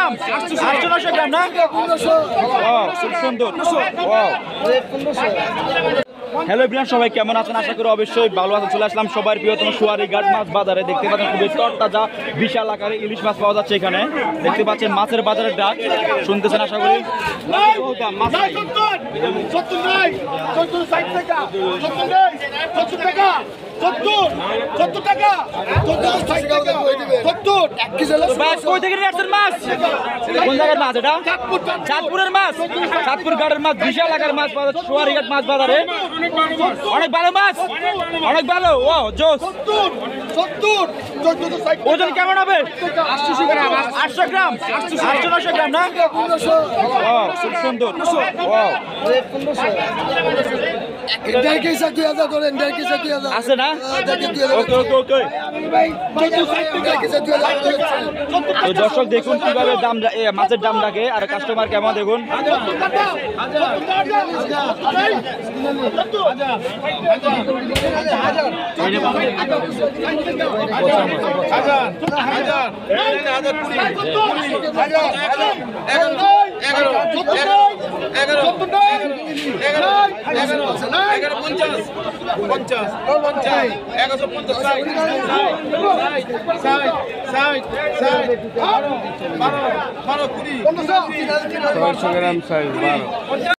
গ্রাম 800-900 গ্রাম না? খুব সুন্দর। হ্যালো এভরিওয়ান, সবাই কেমন আছেন? আশা করি অবশ্যই ভালো আছেন। চলে আসলাম সবার প্রিয়তম সোয়ারিঘাট মাছ বাজারে। দেখতে পাচ্ছেন খুবই তরতাজা বিশাল আকারে ইলিশ মাছ পাওয়া যাচ্ছে এখানে। দেখতে পাচ্ছেন মাছের বাজারের ডাক শুনতেছেন আশা করি। কোন জায়গার মাছ এটা? চাঁদপুরের মাছ, চাঁদপুর ঘাটের মাছ, বিশাল আকারের মাছ পাওয়া যাচ্ছে সোয়ারিঘাট মাছ বাজারে। অনেক ভালো মাছ, অনেক ভালো। ও জোস। ওজন কেমন হবে? 800 গ্রাম 800-900 গ্রাম না? খুব সুন্দর। আছে না? ওকে ওকে ওকে। তো দর্শক দেখুন কিভাবে দাম মাছের দাম রাখে আর কাস্টমার কেমন দেখুন। গ্রাম সাইজ 12।